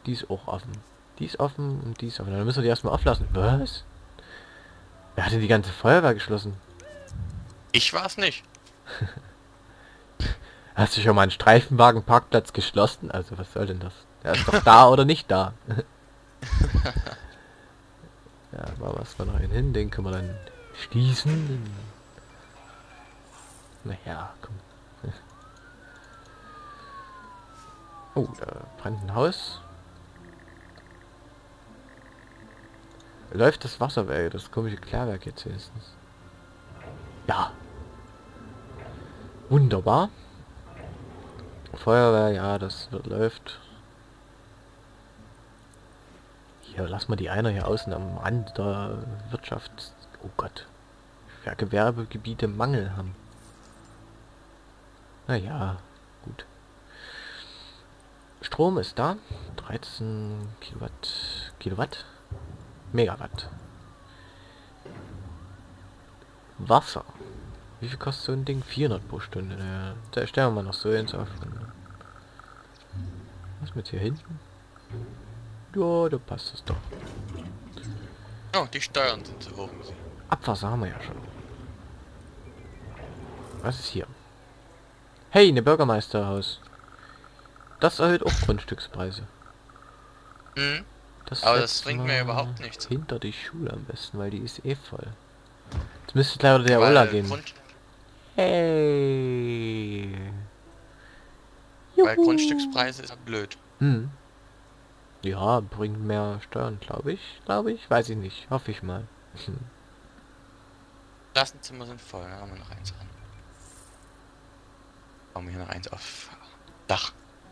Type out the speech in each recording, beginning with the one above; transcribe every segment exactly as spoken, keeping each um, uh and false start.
Die ist auch offen. Die ist offen und die ist offen. Dann müssen wir die erstmal auflassen. Was? Wer hat denn die ganze Feuerwehr geschlossen? Ich war's nicht. Hast du schon mal einen Streifenwagenparkplatz geschlossen? Also was soll denn das? Der ist doch da oder nicht da. Ja, aber was wir noch einen hin, den können wir dann schließen. Naja, komm. Oh, da brennt ein Haus. Läuft das Wasser weg, das komische Klärwerk jetzt wenigstens. Ja. Wunderbar. Feuerwehr, ja, das wird, läuft. Hier, lass mal die einer hier außen am Rand der Wirtschaft. Oh Gott. Ja, Gewerbegebiete Mangel haben. Naja, gut. Strom ist da. dreizehn Kilowatt. Kilowatt? Megawatt. Wasser. Wie viel kostet so ein Ding? vierhundert pro Stunde. Ja, da stellen wir mal noch so ins auf. Was mit hier hinten? Ja, da passt es doch. Oh, die Steuern sind zu hoch. Abwasser haben wir ja schon. Was ist hier? Hey, eine Bürgermeisterhaus. Das erhöht auch Grundstückspreise. Mhm. Das Aber das setzt bringt mir mal überhaupt nichts. hinter die Schule am besten, weil die ist eh voll. Jetzt müsste leider der Ola Weil gehen. Grund, Hey. weil Juhu. Grundstückspreise ist ja blöd. Hm. Ja, bringt mehr Steuern, glaube ich. Glaube ich. Weiß ich nicht. Hoffe ich mal. Klassenzimmer sind voll, da haben wir noch eins an. Bauen wir hier noch eins auf Dach.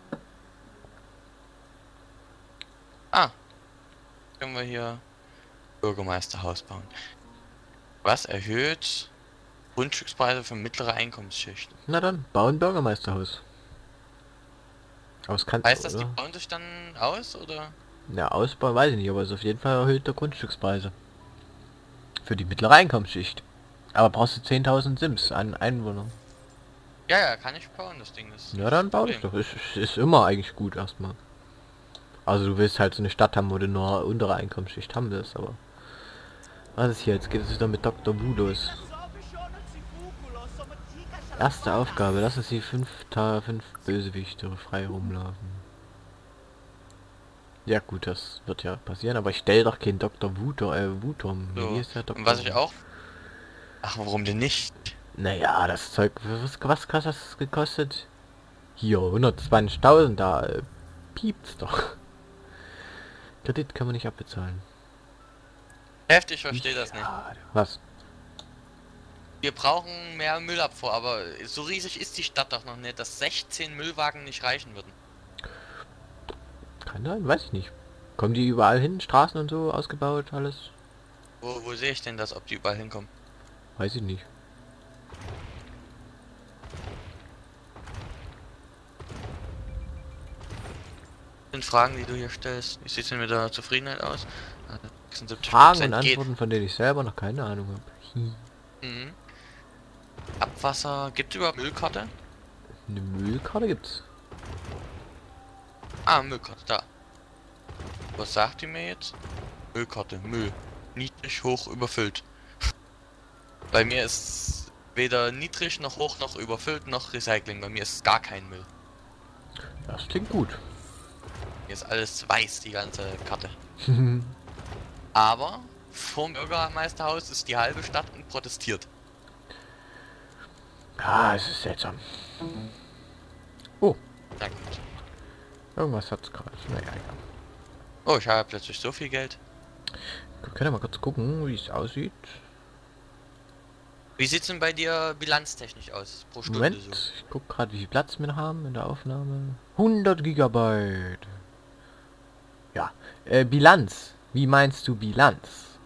Ah, können wir hier Bürgermeisterhaus bauen. Was erhöht Grundstückspreise für mittlere Einkommensschichten? Na dann, bauen Bürgermeisterhaus. Aber es kannst du, Heißt das, die oder? bauen sich dann aus, oder? Ja, Ausbau weiß ich nicht, aber es ist auf jeden Fall erhöht der Grundstückspreise. Für die mittlere Einkommensschicht. Aber brauchst du zehntausend Sims an Einwohnern. Ja, ja, kann ich bauen, das Ding, das ist Ja, nicht das dann bau das Problem. doch. Ist, ist immer eigentlich gut erstmal. Also du willst halt so eine Stadt haben, wo du nur untere Einkommensschicht haben willst, aber... Was ist hier? Jetzt geht es wieder mit Doktor Wu los. Erste Aufgabe, lassen Sie fünf, Ta fünf Bösewichte frei rumlaufen. Ja gut, das wird ja passieren, aber ich stell doch keinen Doktor Wuto, äh, Wutom. Wie So, ist der und Doktor was Wu? ich auch... Ach, warum denn nicht? Naja, das Zeug, was, was hat das gekostet? Hier, hundertzwanzigtausend, da äh, piept's doch. Kredit kann man nicht abbezahlen. Heftig, ich Wie verstehe das nicht. schade. Was? Wir brauchen mehr Müllabfuhr, aber so riesig ist die Stadt doch noch nicht, dass sechzehn Müllwagen nicht reichen würden. Kann sein, weiß ich nicht. Kommen die überall hin? Straßen und so ausgebaut, alles? Wo, wo sehe ich denn das, ob die überall hinkommen? Weiß ich nicht. Das sind Fragen, die du hier stellst. Wie sieht es denn mit der Zufriedenheit aus? sechsundsiebzig Fragen und Prozent geht. Antworten, von denen ich selber noch keine Ahnung habe. Mhm. Abwasser. Gibt es überhaupt Müllkarte? Eine Müllkarte gibt's. Ah, Müllkarte, da. Was sagt die mir jetzt? Müllkarte, Müll. Niedrig, hoch, überfüllt. Bei mir ist weder niedrig noch hoch noch überfüllt noch Recycling. Bei mir ist gar kein Müll. Das klingt gut. Hier ist alles weiß, die ganze Karte. Aber vorm Bürgermeisterhaus ist die halbe Stadt und protestiert. Ah, es ist seltsam. Oh, Na gut. irgendwas hat's gerade. Naja, egal. Oh, ich habe plötzlich so viel Geld. Wir können ja mal kurz gucken, wie es aussieht. Wie sieht's denn bei dir bilanztechnisch aus? Pro Stunde Moment, so? ich guck gerade, wie viel Platz wir noch haben in der Aufnahme. hundert Gigabyte. Ja, äh, Bilanz. Wie meinst du Bilanz?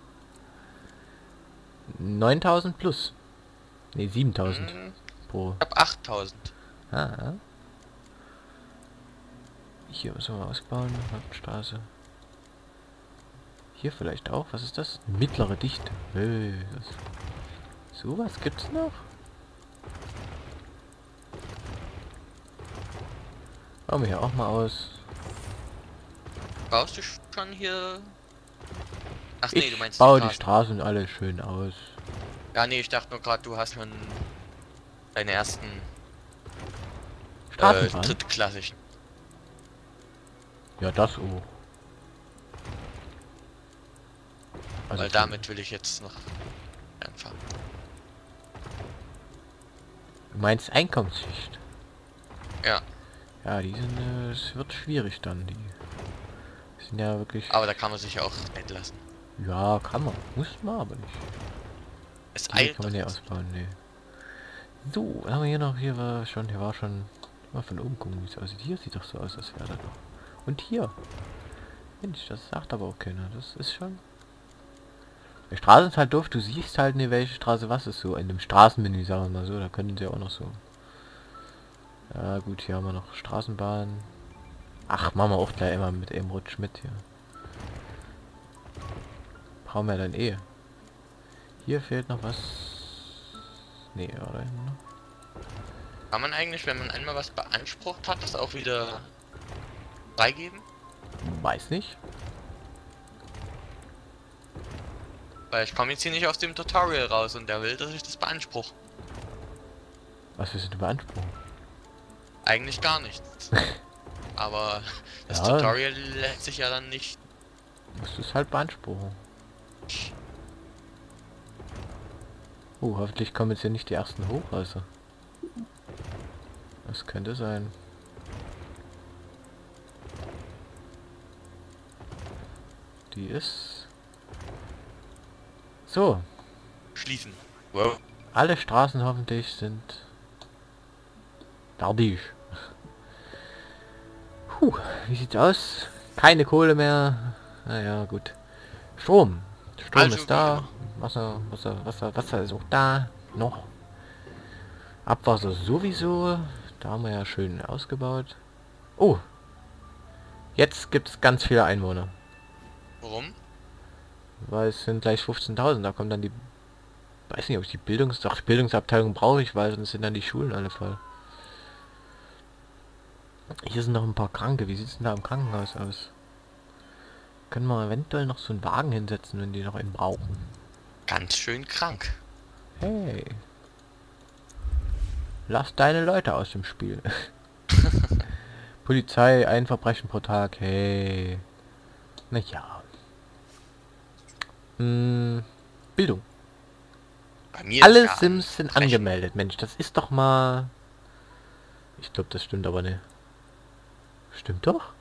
neuntausend plus. Ne, siebentausend Hm, pro. ich hab achttausend. Ah. Hier müssen wir ausbauen. Hauptstraße. Hier vielleicht auch. Was ist das? Mittlere Dichte. Äh, das so was gibt's noch? Bauen wir hier auch mal aus. Baust du schon hier? Ach nee, du Ich meinst die baue die Straßen. Straßen alle schön aus. Ja, nee, ich dachte nur gerade, du hast schon deine ersten äh, Straßenbahn? drittklassischen. Ja, das auch. Also Weil für, damit will ich jetzt noch anfangen. du meinst Einkommensschicht? Ja, Ja, die sind, äh, es wird schwierig dann. Die sind ja wirklich... aber da kann man sich auch entlassen. Ja, kann man. Muss man aber nicht. Es Diese eilt kann man doch ja jetzt nicht. ausbauen, nee. So, haben wir hier noch, hier war schon, hier war schon... Mal von oben gucken, wie es aussieht. Hier sieht doch so aus, als wäre da noch. Und hier. Mensch, das sagt aber auch keiner. Das ist schon... Die Straße ist halt doof, du siehst halt nicht, welche Straße was ist so. In dem Straßenmenü, sagen wir mal so, da können sie auch noch so. Ja gut, hier haben wir noch Straßenbahn. Ach, machen wir auch gleich immer mit einem Rutsch mit hier. Brauchen wir dann eh. Hier fehlt noch was. Nee, oder? Kann man eigentlich, wenn man einmal was beansprucht hat, das auch wieder freigeben? Weiß nicht. Weil ich komme jetzt hier nicht aus dem Tutorial raus und der will, dass ich das beanspruche. Was wir sind beanspruchen. Eigentlich gar nichts. Aber das Ja, Tutorial lässt sich ja dann nicht. musst du es halt beanspruchen. Oh, hoffentlich kommen jetzt hier nicht die ersten Hochhäuser. Das könnte sein. Die ist... So, Schließen. Wow. alle Straßen hoffentlich sind... fertig. Puh, wie sieht's aus? Keine Kohle mehr. Naja, gut. Strom. Strom Also ist wie da. immer. Wasser, Wasser, Wasser, Wasser ist auch da. Noch. Abwasser sowieso. Da haben wir ja schön ausgebaut. Oh. Jetzt gibt's ganz viele Einwohner. Warum? Weil es sind gleich fünfzehntausend. Da kommt dann die... Weiß nicht, ob ich die Bildungs... Doch, die Bildungsabteilung brauche ich, weil sonst sind dann die Schulen alle voll. Hier sind noch ein paar Kranke. Wie sieht's denn da im Krankenhaus aus? Können wir eventuell noch so einen Wagen hinsetzen, wenn die noch einen brauchen. Ganz schön krank. Hey. Lass deine Leute aus dem Spiel. Polizei, ein Verbrechen pro Tag. Hey. Naja. Hm, Bildung. Bei mir ist Alle ja ein Sims sind Verbrechen. angemeldet. Mensch, das ist doch mal... Ich glaube, das stimmt aber nicht. Stimmt doch?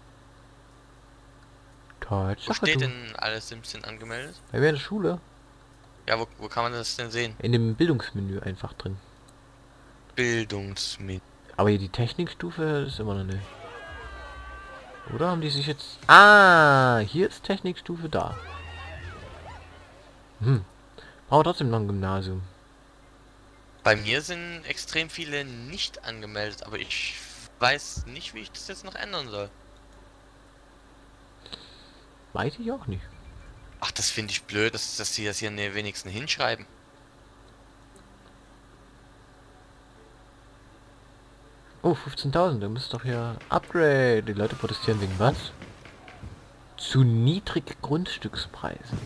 Wo Tatsache, steht du. denn alle Sims sind angemeldet? Bei mir in der Schule. Ja, wo, wo kann man das denn sehen? In dem Bildungsmenü einfach drin. Bildungsmittel. Aber hier die Technikstufe ist immer noch nicht. Oder haben die sich jetzt... Ah, hier ist Technikstufe da. Hm. Brauchen wir trotzdem noch ein Gymnasium. Bei mir sind extrem viele nicht angemeldet, aber ich weiß nicht, wie ich das jetzt noch ändern soll. Weiß ich auch nicht. Ach, das finde ich blöd, dass, dass sie das hier ne- wenigstens hinschreiben. Oh, fünfzehntausend. Da müsste doch hier... Upgrade. Die Leute protestieren wegen was? Zu niedrig Grundstückspreisen.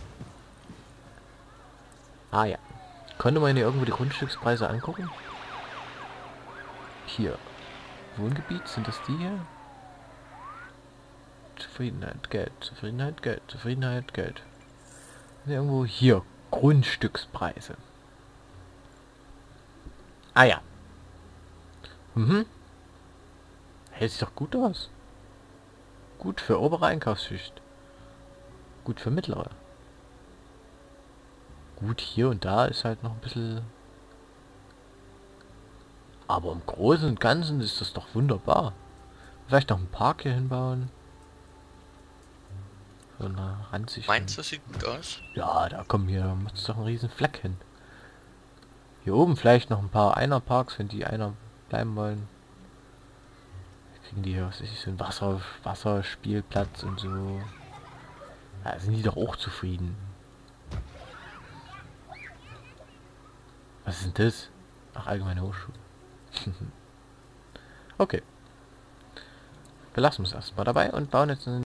Ah ja. Konnte man hier irgendwo die Grundstückspreise angucken? Hier. Wohngebiet, sind das die hier? Zufriedenheit, Geld, Zufriedenheit, Geld, Zufriedenheit, Geld. Irgendwo hier. Grundstückspreise. Ah ja. Mhm. Hält sich doch gut aus. Gut für obere Einkaufsschicht. Gut für mittlere. Gut, hier und da ist halt noch ein bisschen... Aber im Großen und Ganzen ist das doch wunderbar. Vielleicht noch einen Park hier hinbauen. So eine Ansicht. Meinst du, das sieht gut aus? Ja, da kommen hier, macht's doch einen riesen Fleck hin. Hier oben vielleicht noch ein paar Einer-Parks, wenn die einer bleiben wollen. Kriegen die hier, was ist so ein Wasser, Wasserspielplatz und so. Da sind die doch auch zufrieden. Was ist denn das? Ach, allgemeine Hochschule. Okay. Wir lassen es erstmal dabei und bauen jetzt einen